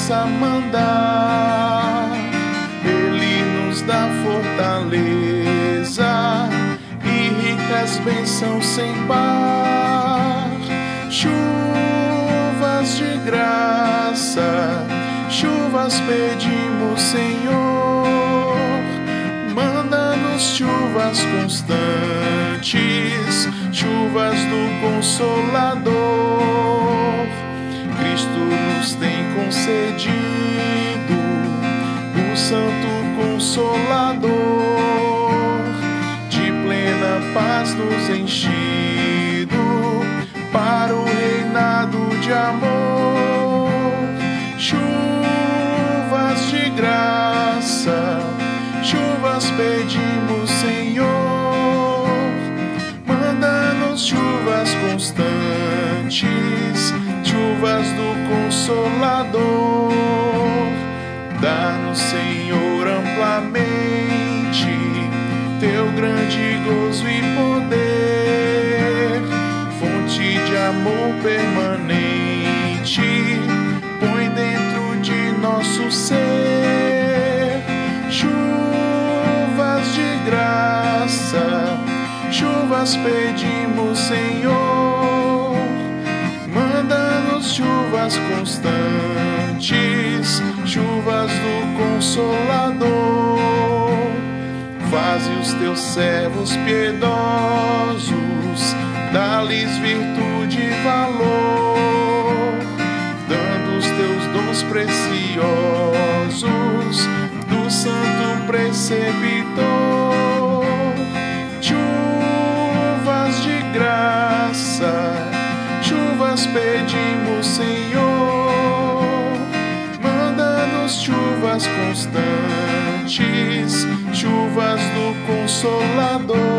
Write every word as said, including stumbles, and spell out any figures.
possa mandar. Ele nos dá fortaleza e ricas bênçãos sem par. Chuvas de graça, chuvas pedimos, Senhor. Manda-nos chuvas constantes, chuvas do Consolador. Cristo nos tem concedido o Santo Consolador, de plena paz nos enchido para o reinado de amor. Chuvas de graça, chuvas pedimos, Senhor. Manda-nos chuvas constantes, chuvas do Consolador. Dá-nos, Senhor, amplamente teu grande gozo e poder, fonte de amor permanente, põe dentro de nosso ser. Chuvas de graça, chuvas pedimos, Senhor. Manda-nos chuvas constantes, chuvas do Consolador. Faze os teus servos piedosos, dá-lhes virtude e valor, dando os teus dons preciosos do Santo Preceptor. Chuvas de graça, chuvas pedimos, Senhor. Manda-nos chuvas constantes, chuvas do Consolador.